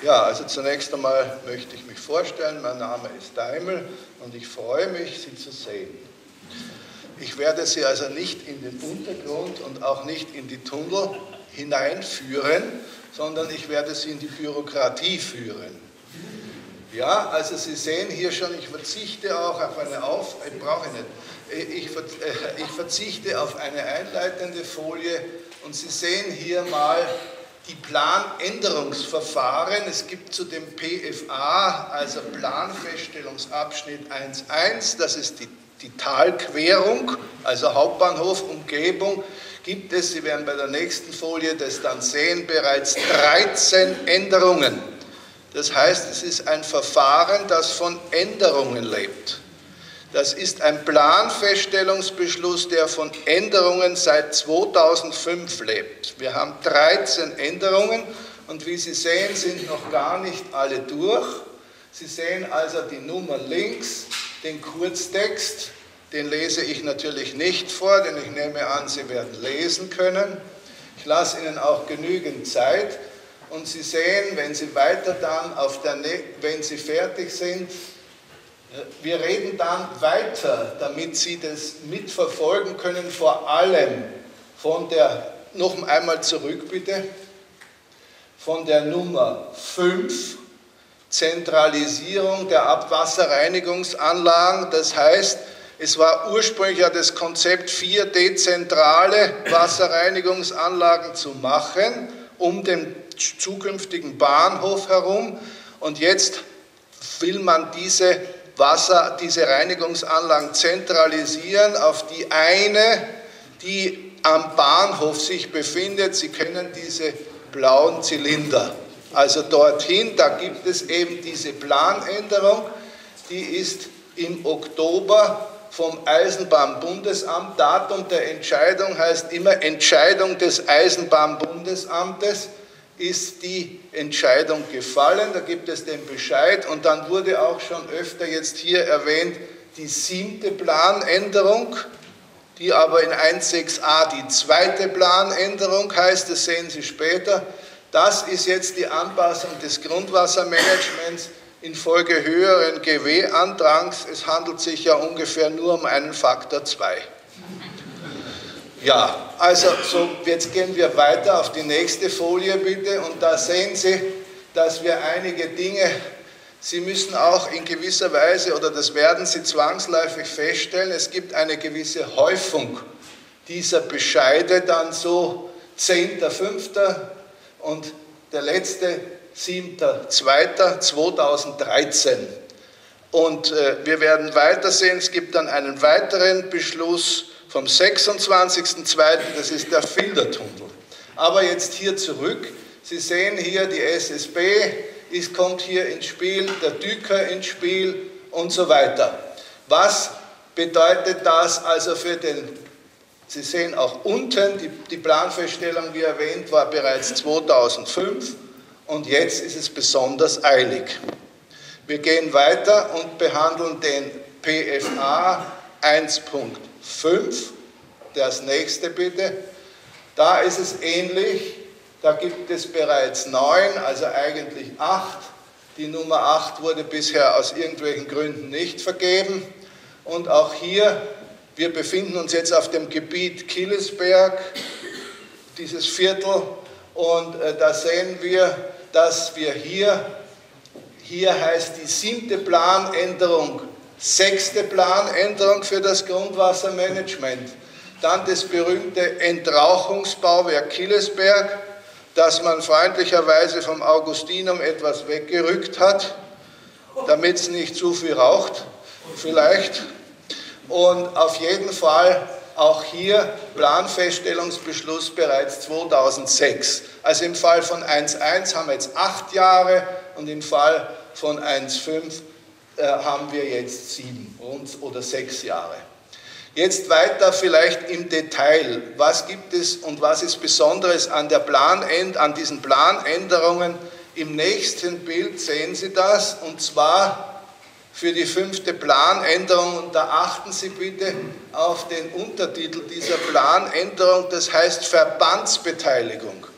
Ja, also zunächst einmal möchte ich mich vorstellen. Mein Name ist Daimel und ich freue mich, Sie zu sehen. Ich werde Sie also nicht in den Untergrund und auch nicht in die Tunnel hineinführen, sondern ich werde Sie in die Bürokratie führen. Ja, also Sie sehen hier schon, ich verzichte auch auf eine ich verzichte auf eine einleitende Folie und Sie sehen hier mal die Planänderungsverfahren. Es gibt zu dem PFA, also Planfeststellungsabschnitt 1.1, das ist die Talquerung, also Hauptbahnhof, Umgebung, gibt es, Sie werden bei der nächsten Folie das dann sehen, bereits 13 Änderungen. Das heißt, es ist ein Verfahren, das von Änderungen lebt. Das ist ein Planfeststellungsbeschluss, der von Änderungen seit 2005 lebt. Wir haben 13 Änderungen und wie Sie sehen, sind noch gar nicht alle durch. Sie sehen also die Nummer links, den Kurztext, den lese ich natürlich nicht vor, denn ich nehme an, Sie werden lesen können. Ich lasse Ihnen auch genügend Zeit und Sie sehen, wenn Sie weiter dann wenn Sie fertig sind, wir reden dann weiter, damit Sie das mitverfolgen können, vor allem von der, noch einmal zurück bitte, von der Nummer 5, Zentralisierung der Abwasserreinigungsanlagen. Das heißt, es war ursprünglich ja das Konzept, 4 dezentrale Wasserreinigungsanlagen zu machen, um den zukünftigen Bahnhof herum. Und jetzt will man diese Reinigungsanlagen zentralisieren auf die eine, die am Bahnhof sich befindet. Sie kennen diese blauen Zylinder. Also dorthin, da gibt es eben diese Planänderung, die ist im Oktober vom Eisenbahnbundesamt, Datum der Entscheidung heißt immer Entscheidung des Eisenbahnbundesamtes, ist die Entscheidung gefallen, da gibt es den Bescheid und dann wurde auch schon öfter jetzt hier erwähnt, die 7. Planänderung, die aber in 1.6a die 2. Planänderung heißt, das sehen Sie später. Das ist jetzt die Anpassung des Grundwassermanagements infolge höheren GW-Andrangs. Es handelt sich ja ungefähr nur um einen Faktor 2. Ja, also so, jetzt gehen wir weiter auf die nächste Folie bitte und da sehen Sie, dass wir einige Dinge, Sie müssen auch in gewisser Weise, oder das werden Sie zwangsläufig feststellen, es gibt eine gewisse Häufung dieser Bescheide, dann so 10.05. und der letzte 7.02.2013. Und wir werden weitersehen, es gibt dann einen weiteren Beschluss vom 26.02., das ist der Filtertunnel. Aber jetzt hier zurück, Sie sehen hier die SSB, kommt hier ins Spiel, der Düker ins Spiel und so weiter. Was bedeutet das also für den, Sie sehen auch unten, die Planfeststellung, wie erwähnt, war bereits 2005 und jetzt ist es besonders eilig. Wir gehen weiter und behandeln den PFA 1.5, das nächste bitte. Da ist es ähnlich, da gibt es bereits 9, also eigentlich 8. Die Nummer 8 wurde bisher aus irgendwelchen Gründen nicht vergeben. Und auch hier, wir befinden uns jetzt auf dem Gebiet Killesberg, dieses Viertel, und da sehen wir, dass wir hier heißt die 7. Planänderung, 6. Planänderung für das Grundwassermanagement. Dann das berühmte Entrauchungsbauwerk Killesberg, das man freundlicherweise vom Augustinum etwas weggerückt hat, damit es nicht zu viel raucht, vielleicht. Und auf jeden Fall auch hier Planfeststellungsbeschluss bereits 2006. Also im Fall von 1.1 haben wir jetzt 8 Jahre und im Fall von 1.5 haben wir jetzt 7 oder 6 Jahre. Jetzt weiter vielleicht im Detail. Was gibt es und was ist Besonderes an diesen Planänderungen? Im nächsten Bild sehen Sie das, und zwar für die 5. Planänderung. Und da achten Sie bitte auf den Untertitel dieser Planänderung, das heißt Verbandsbeteiligung.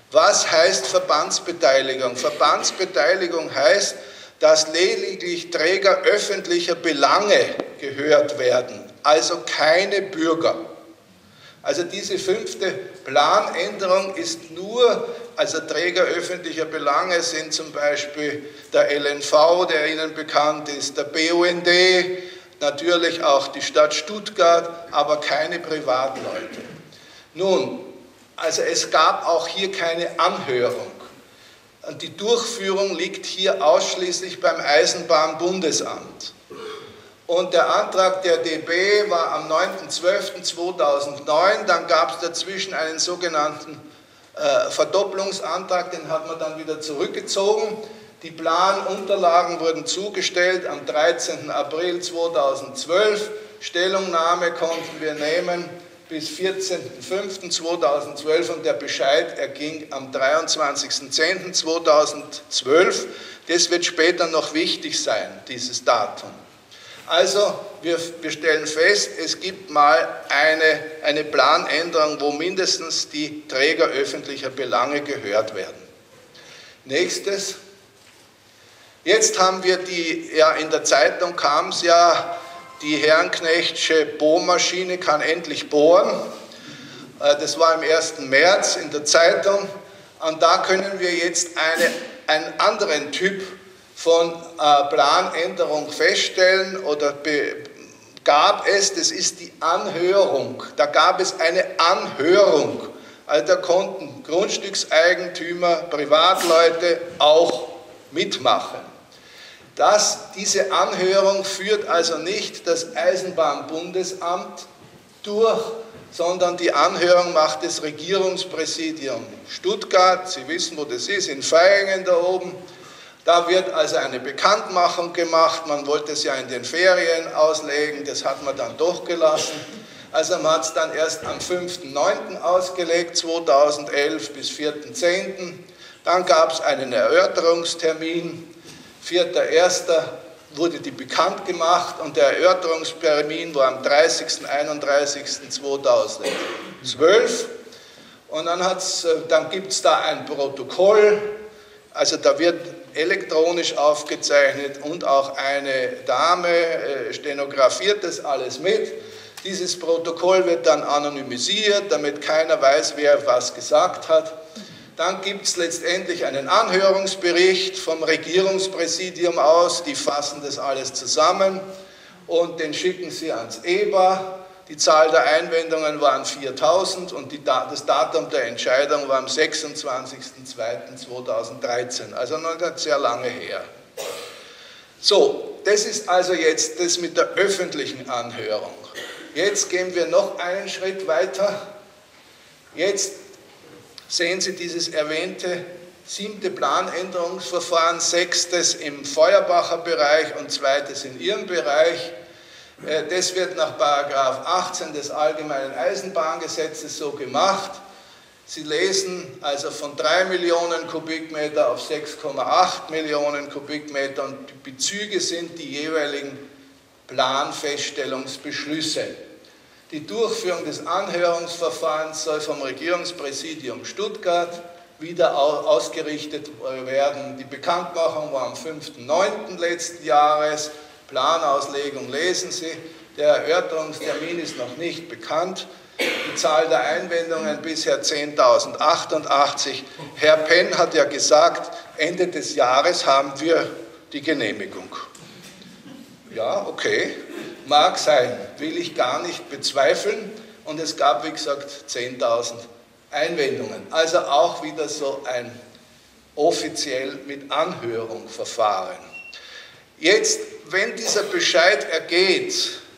Was heißt Verbandsbeteiligung? Verbandsbeteiligung heißt, dass lediglich Träger öffentlicher Belange gehört werden, also keine Bürger. Also diese 5. Planänderung ist nur, also Träger öffentlicher Belange sind zum Beispiel der LNV, der Ihnen bekannt ist, der BUND, natürlich auch die Stadt Stuttgart, aber keine Privatleute. Nun, also es gab auch hier keine Anhörung. Und die Durchführung liegt hier ausschließlich beim Eisenbahnbundesamt. Und der Antrag der DB war am 9.12.2009, dann gab es dazwischen einen sogenannten Verdopplungsantrag, den hat man dann wieder zurückgezogen. Die Planunterlagen wurden zugestellt am 13. April 2012. Stellungnahme konnten wir nehmen bis 14.05.2012 und der Bescheid erging am 23.10.2012. Das wird später noch wichtig sein, dieses Datum. Also wir stellen fest, es gibt mal eine Planänderung, wo mindestens die Träger öffentlicher Belange gehört werden. Nächstes. Jetzt haben wir in der Zeitung kam es ja, die Herrenknechtsche Bohrmaschine kann endlich bohren. Das war am 1. März in der Zeitung. Und da können wir jetzt einen anderen Typ von Planänderung feststellen oder gab es, das ist die Anhörung. Da gab es eine Anhörung. Also da konnten Grundstückseigentümer, Privatleute auch mitmachen. Diese Anhörung führt also nicht das Eisenbahnbundesamt durch, sondern die Anhörung macht das Regierungspräsidium Stuttgart. Sie wissen, wo das ist, in Vaihingen da oben. Da wird also eine Bekanntmachung gemacht, man wollte es ja in den Ferien auslegen, das hat man dann doch gelassen. Also man hat es dann erst am 5.9. ausgelegt, 2011 bis 4.10. Dann gab es einen Erörterungstermin, 4.1. wurde die bekannt gemacht und der Erörterungstermin war am 30.31.2012. Und dann gibt es da ein Protokoll, also da wird elektronisch aufgezeichnet und auch eine Dame stenografiert das alles mit. Dieses Protokoll wird dann anonymisiert, damit keiner weiß, wer was gesagt hat. Dann gibt es letztendlich einen Anhörungsbericht vom Regierungspräsidium aus, die fassen das alles zusammen und den schicken sie ans EBA. Die Zahl der Einwendungen waren 4.000 und das Datum der Entscheidung war am 26.02.2013, also noch nicht sehr lange her. So, das ist also jetzt das mit der öffentlichen Anhörung. Jetzt gehen wir noch einen Schritt weiter. Jetzt sehen Sie dieses erwähnte 7. Planänderungsverfahren, 6. im Feuerbacher Bereich und 2. in Ihrem Bereich. Das wird nach § 18 des Allgemeinen Eisenbahngesetzes so gemacht. Sie lesen also von 3 Millionen Kubikmeter auf 6,8 Millionen Kubikmeter und die Bezüge sind die jeweiligen Planfeststellungsbeschlüsse. Die Durchführung des Anhörungsverfahrens soll vom Regierungspräsidium Stuttgart wieder ausgerichtet werden. Die Bekanntmachung war am 5.9. letzten Jahres. Planauslegung lesen Sie. Der Erörterungstermin ist noch nicht bekannt. Die Zahl der Einwendungen bisher 10.088. Herr Penn hat ja gesagt, Ende des Jahres haben wir die Genehmigung. Ja, okay, mag sein, will ich gar nicht bezweifeln. Und es gab, wie gesagt, 10.000 Einwendungen. Also auch wieder so ein offiziell mit Anhörung Verfahren. Jetzt, wenn dieser Bescheid ergeht,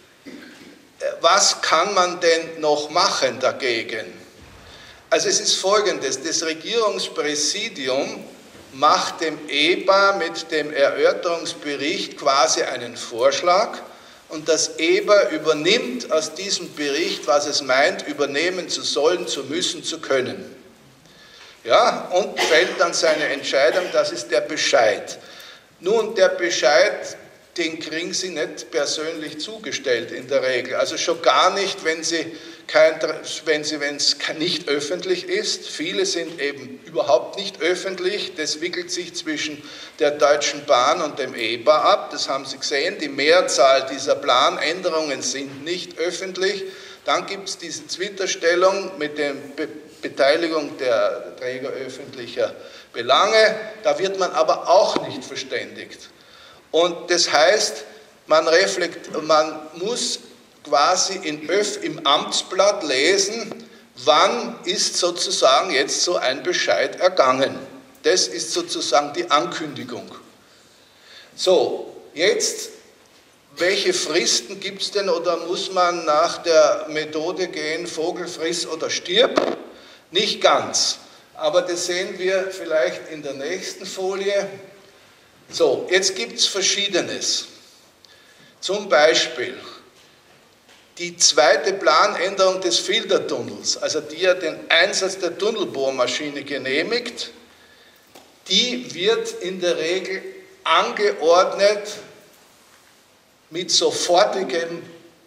was kann man denn noch machen dagegen? Also es ist Folgendes, das Regierungspräsidium macht dem EBA mit dem Erörterungsbericht quasi einen Vorschlag und das EBA übernimmt aus diesem Bericht, was es meint, übernehmen zu sollen, zu müssen, zu können. Ja, und fällt dann seine Entscheidung, das ist der Bescheid. Nun, der Bescheid, den kriegen Sie nicht persönlich zugestellt in der Regel. Also schon gar nicht, wenn Sie wenn es nicht öffentlich ist. Viele sind eben überhaupt nicht öffentlich. Das wickelt sich zwischen der Deutschen Bahn und dem EBA ab. Das haben Sie gesehen. Die Mehrzahl dieser Planänderungen sind nicht öffentlich. Dann gibt es diese Twitter-Stellung mit der Beteiligung der Träger öffentlicher Belange. Da wird man aber auch nicht verständigt. Und das heißt, man muss quasi im Amtsblatt lesen, wann ist sozusagen jetzt so ein Bescheid ergangen. Das ist sozusagen die Ankündigung. So, jetzt, welche Fristen gibt es denn oder muss man nach der Methode gehen, Vogel friss oder stirb? Nicht ganz, aber das sehen wir vielleicht in der nächsten Folie. So, jetzt gibt es Verschiedenes. Zum Beispiel die zweite Planänderung des Filtertunnels, also die ja den Einsatz der Tunnelbohrmaschine genehmigt, die wird in der Regel angeordnet mit der sofortigen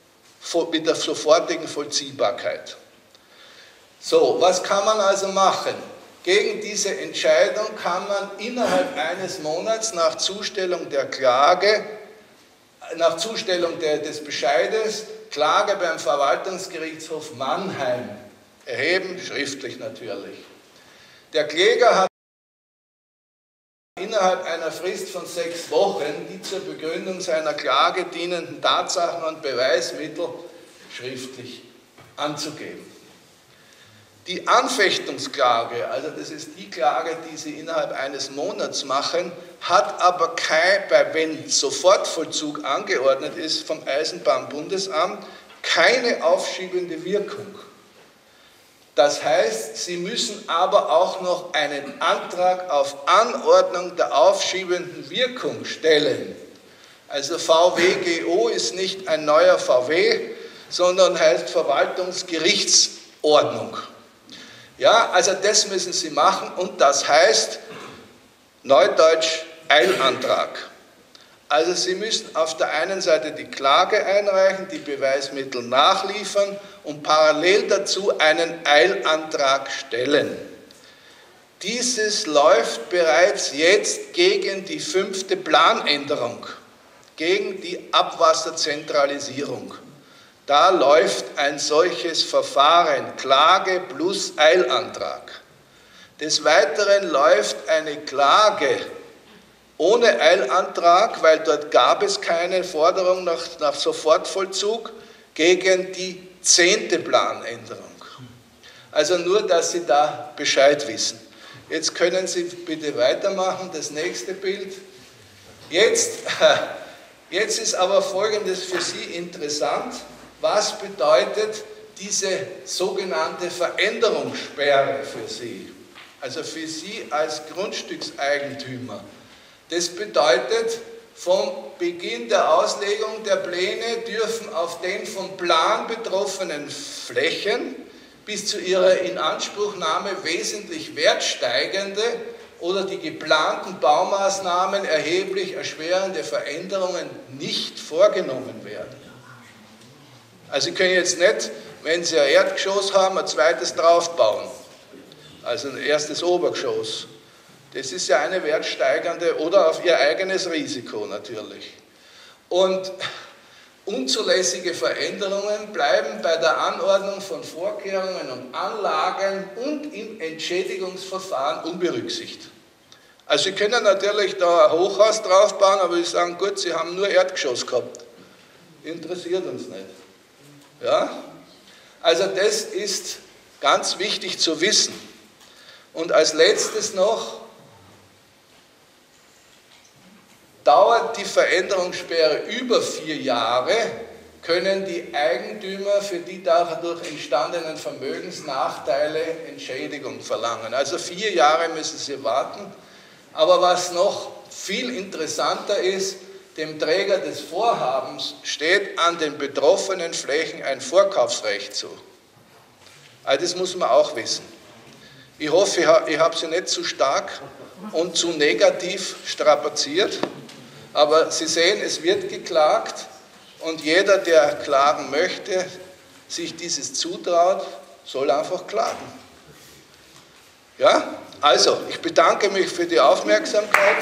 Vollziehbarkeit. So, was kann man also machen? Gegen diese Entscheidung kann man innerhalb eines Monats nach Zustellung der Klage, nach Zustellung des Bescheides, Klage beim Verwaltungsgerichtshof Mannheim erheben, schriftlich natürlich. Der Kläger hat innerhalb einer Frist von 6 Wochen die zur Begründung seiner Klage dienenden Tatsachen und Beweismittel schriftlich anzugeben. Die Anfechtungsklage, also das ist die Klage, die Sie innerhalb eines Monats machen, hat aber wenn Sofortvollzug angeordnet ist vom Eisenbahnbundesamt, keine aufschiebende Wirkung. Das heißt, Sie müssen aber auch noch einen Antrag auf Anordnung der aufschiebenden Wirkung stellen. Also VWGO ist nicht ein neuer VW, sondern heißt Verwaltungsgerichtsordnung. Ja, also das müssen Sie machen und das heißt Neudeutsch Eilantrag. Also Sie müssen auf der einen Seite die Klage einreichen, die Beweismittel nachliefern und parallel dazu einen Eilantrag stellen. Dieses läuft bereits jetzt gegen die 5. Planänderung, gegen die Abwasserzentralisierung. Da läuft ein solches Verfahren, Klage plus Eilantrag. Des Weiteren läuft eine Klage ohne Eilantrag, weil dort gab es keine Forderung nach Sofortvollzug, gegen die 10. Planänderung. Also nur, dass Sie da Bescheid wissen. Jetzt können Sie bitte weitermachen, das nächste Bild. Jetzt ist aber Folgendes für Sie interessant. Was bedeutet diese sogenannte Veränderungssperre für Sie? Also für Sie als Grundstückseigentümer. Das bedeutet, vom Beginn der Auslegung der Pläne dürfen auf den vom Plan betroffenen Flächen bis zu ihrer Inanspruchnahme wesentlich wertsteigende oder die geplanten Baumaßnahmen erheblich erschwerende Veränderungen nicht vorgenommen werden. Also Sie können jetzt nicht, wenn Sie ein Erdgeschoss haben, ein zweites draufbauen, also ein erstes Obergeschoss. Das ist ja eine wertsteigernde oder auf Ihr eigenes Risiko natürlich. Und unzulässige Veränderungen bleiben bei der Anordnung von Vorkehrungen und Anlagen und im Entschädigungsverfahren unberücksichtigt. Also Sie können natürlich da ein Hochhaus draufbauen, aber Sie sagen, gut, Sie haben nur Erdgeschoss gehabt. Interessiert uns nicht. Ja? Also das ist ganz wichtig zu wissen. Und als letztes noch, dauert die Veränderungssperre über 4 Jahre, können die Eigentümer für die dadurch entstandenen Vermögensnachteile Entschädigung verlangen. Also 4 Jahre müssen sie warten. Aber was noch viel interessanter ist, dem Träger des Vorhabens steht an den betroffenen Flächen ein Vorkaufsrecht zu. Also das muss man auch wissen. Ich hoffe, ich habe Sie nicht zu stark und zu negativ strapaziert, aber Sie sehen, es wird geklagt und jeder, der klagen möchte, sich dieses zutraut, soll einfach klagen. Ja, also, ich bedanke mich für die Aufmerksamkeit.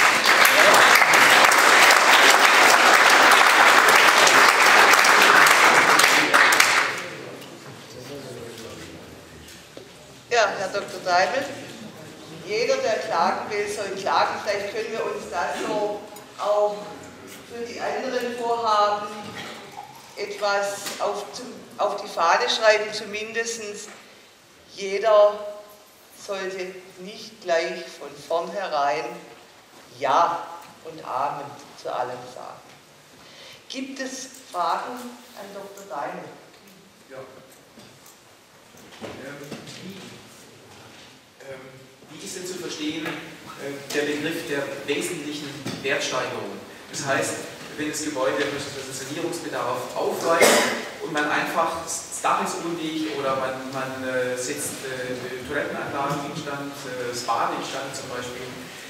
Ja, Herr Dr. Deibel, jeder, der klagen will, soll klagen. Vielleicht können wir uns das so auch für die anderen Vorhaben etwas auf die Fahne schreiben. Zumindest jeder sollte nicht gleich von vornherein Ja und Amen zu allem sagen. Gibt es Fragen an Dr. Deibel? Ja. Wie ist denn zu verstehen der Begriff der wesentlichen Wertsteigerung? Das heißt, wenn das Gebäude durch den Sanierungsbedarf aufweist und man einfach, das Dach ist undicht oder man setzt Toilettenanlagen instand, das Bad instand zum Beispiel,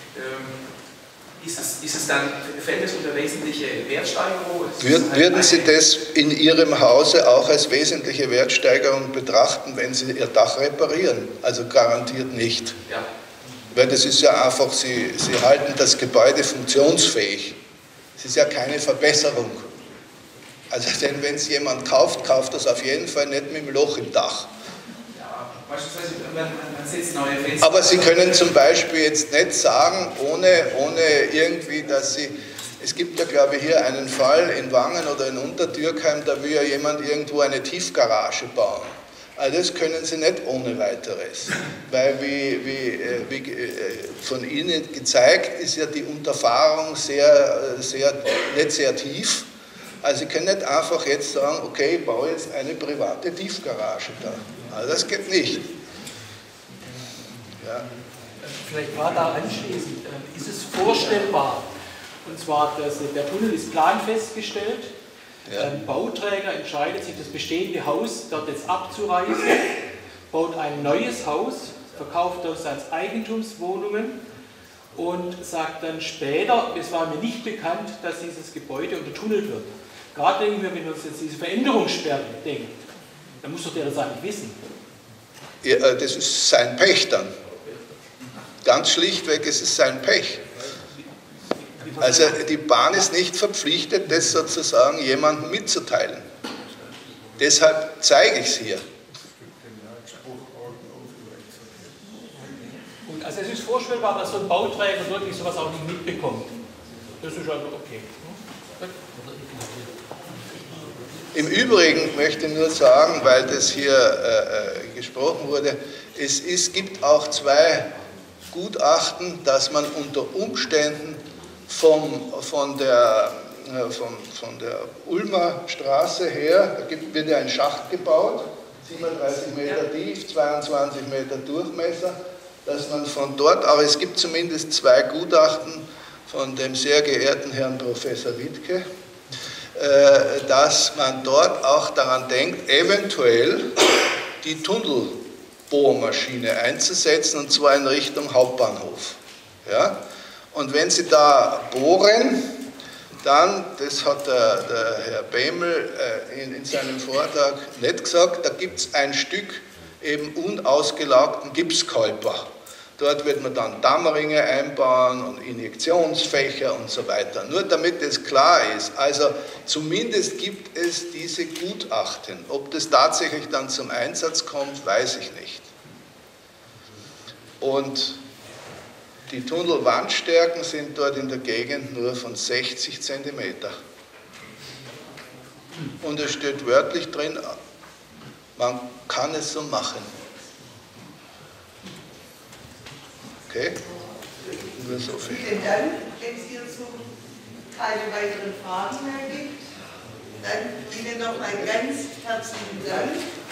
fällt es unter wesentliche Wertsteigerung? Würden Sie das in Ihrem Hause auch als wesentliche Wertsteigerung betrachten, wenn Sie Ihr Dach reparieren? Also garantiert nicht. Ja. Weil das ist ja einfach, Sie halten das Gebäude funktionsfähig. Es ist ja keine Verbesserung. Also denn wenn es jemand kauft, kauft das auf jeden Fall nicht mit dem Loch im Dach. Ja, beispielsweise man setzt neue Fenster. Aber Sie können zum Beispiel jetzt nicht sagen, ohne irgendwie, dass Sie... Es gibt ja, glaube ich, hier einen Fall in Wangen oder in Untertürkheim, da will ja jemand irgendwo eine Tiefgarage bauen. Also das können Sie nicht ohne weiteres, weil wie von Ihnen gezeigt, ist ja die Unterfahrung nicht sehr tief. Also Sie können nicht einfach jetzt sagen, okay, ich baue jetzt eine private Tiefgarage da. Also das geht nicht. Ja. Vielleicht gerade da anschließend, ist es vorstellbar, und zwar, der Tunnel ist planfest gestellt, ja. Ein Bauträger entscheidet sich, das bestehende Haus dort jetzt abzureißen, baut ein neues Haus, verkauft das als Eigentumswohnungen und sagt dann später, es war mir nicht bekannt, dass dieses Gebäude untertunnelt wird. Gerade wenn wir uns jetzt diese Veränderungssperre denken, dann muss doch der das eigentlich wissen. Ja, das ist sein Pech dann. Ganz schlichtweg, es ist sein Pech. Also die Bahn ist nicht verpflichtet, das sozusagen jemandem mitzuteilen. Deshalb zeige ich es hier. Und also es ist vorstellbar, dass so ein Bauträger wirklich sowas auch nicht mitbekommt. Das ist also okay. Im Übrigen möchte ich nur sagen, weil das hier gesprochen wurde, es gibt auch zwei Gutachten, dass man unter Umständen von der Ulmer Straße her, da wird ja ein Schacht gebaut, 37 Meter tief, 22 Meter Durchmesser, dass man von dort, aber es gibt zumindest zwei Gutachten von dem sehr geehrten Herrn Professor Wittke, dass man dort auch daran denkt, eventuell die Tunnelbohrmaschine einzusetzen, und zwar in Richtung Hauptbahnhof. Ja? Und wenn Sie da bohren, dann, das hat der Herr Bämel in seinem Vortrag nicht gesagt, da gibt es ein Stück eben unausgelagten Gipskalper. Dort wird man dann Dammringe einbauen und Injektionsfächer und so weiter. Nur damit es klar ist, also zumindest gibt es diese Gutachten. Ob das tatsächlich dann zum Einsatz kommt, weiß ich nicht. Und die Tunnelwandstärken sind dort in der Gegend nur von 60 cm. Und es steht wörtlich drin, man kann es so machen. Okay? Nur so viel. Vielen Dank. Wenn es hierzu keine weiteren Fragen mehr gibt, dann Ihnen noch einen ganz herzlichen Dank.